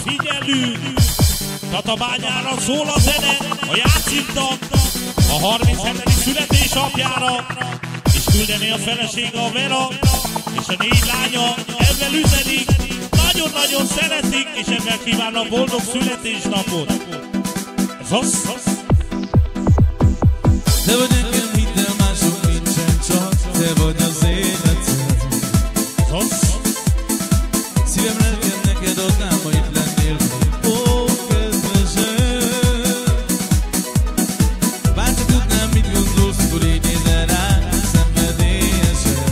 Figyelünk! Tatabányára szól a zene, a játszittak a 37. születésnapjára, és küldeni a felesége a Vera, és a 4 lánya ebben üzenik, nagyon-nagyon szeretik, és ebben kíván a boldog születésnapot. Ez az. Te vagy nekem, hidd el, mások nincsen, csak te vagy az életem. Ez az. Szívem lelkem neked adnám, ha itt lennél. Ó, kedvesem, bár csak tudnám, mit gondolsz, mikor így nézel rám, szenvedélyesen.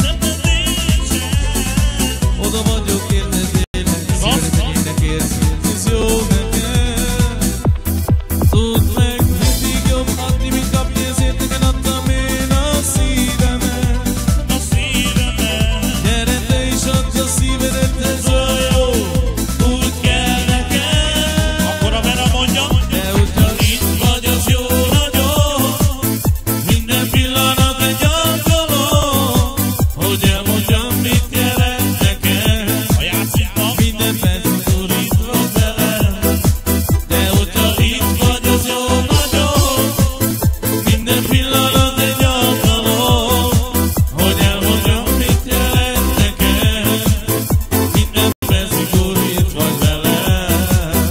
Oda vagyok, érted tényleg, szíved enyének érzed, ez jó nekem. Tudd meg, mindig jobb adni, mint kapni, ezért neked adtam én a szívemet. A szívemet. Gyere te is add a szívedet, ez olyan jó, úgy kell nekem. Akkor a Vera mondja. De hogyha itt vagy, az jó nagyon, minden pillanat egy alkalom, hogy elmondjam, mit jelent nekem. A játszittak. Minden perc, mikor itt vagy velem. De hogyha itt vagy, az jó nagyon, minden pillanat egy alkalom, hogy elmondjam, mit jelent nekem. Minden perc, mikor itt vagy velem.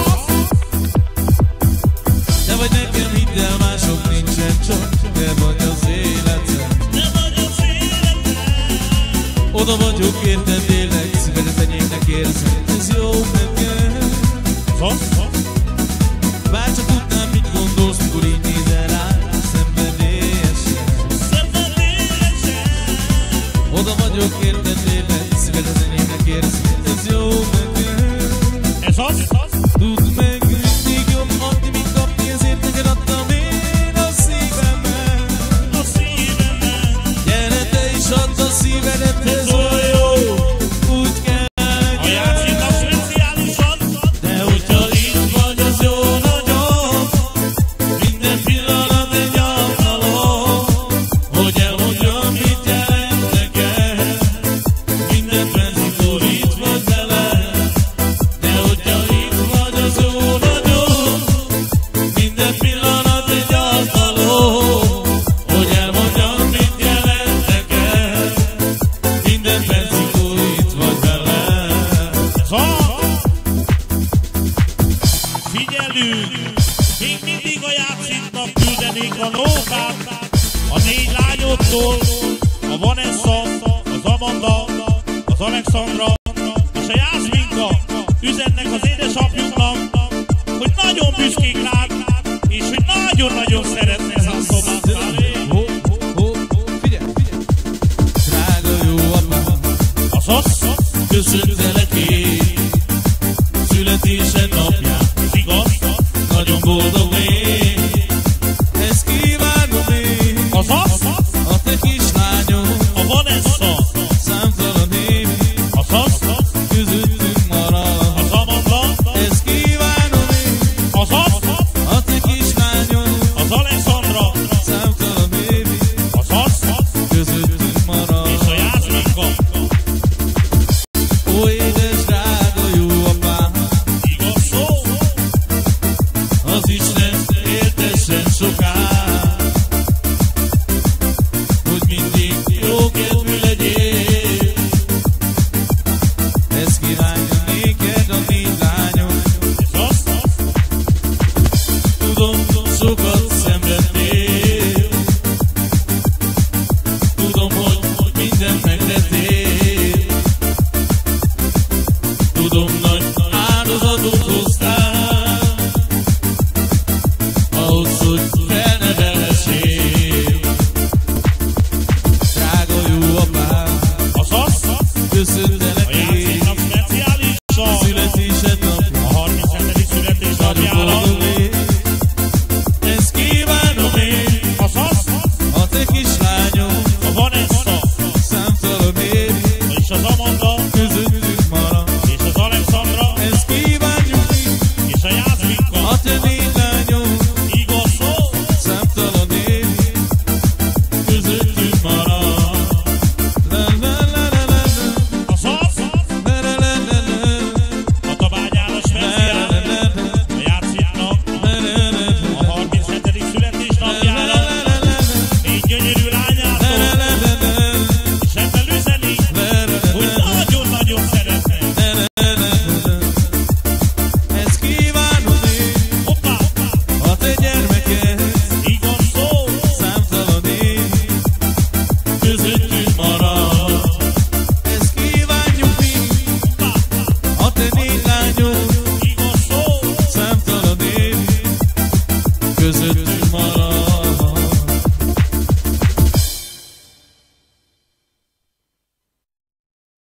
Te vagy nekem, hidd el, mások nincsen, csak te vagy az életem. Oda vagyok, érted tényleg, szívedet enyémnek érzem, ez jó nekem. Ez az. Bár csak tudnám, mit gondolsz, mikor így nézel rám, szenvedélyesen. Oda vagyok, érted tényleg, szívedet enyémnek érzem, ez jó nekem. Ez az. Tudd meg, mindig jobb adni, mint kapni, ezért neked adtam én a szívemet. A szívemet. Gyere te is add a szívedet, ez olyan jó, úgy kell A nekem. játszittak speciálisan. De hogyha itt vagy, az jó nagyon, minden pillanat egy alkalom, hogy elmondjam, mit jelent nekem. Minden perc, mikor itt vagy velem. De hogyha itt vagy, az jó nagyon, minden pillanat egy alkalom, hogy elmondjam, mit jelent nekem. Minden perc, mikor itt vagy velem. Ez az. Figyelünk! Még mindig a játszitnak küldenék a nókát, a 4 lányottól, a Vanessa, az Amanda, az Alexandra és a Jászminka üzennek az édesapjuknak, hogy nagyon büszkék rád, és hogy nagyon-nagyon szeretnek a szobát. Figyelj! Drága jó apám, Azaz, köszöntelek én születésed napján, igaz, nagyon boldog légy. Ezt kívánom én, azaz, a te kislányod, a Vanessa, számtalan év azaz, közöttünk marad. az Amanda, Ezt kívánom én, azaz, a te kislányod, az Alexandra, számtalan év azaz, közöttünk marad. és a Jászminka. Ó, édes drága jó apám, Igaz szó, az Isten éltessen soká, hogy mindig jó kedvű legyél. Ezt kívánja néked a 4 lányom. és az, Tudom, sokat szenvedtél, tudom, hogy mindent megtettél, tudom,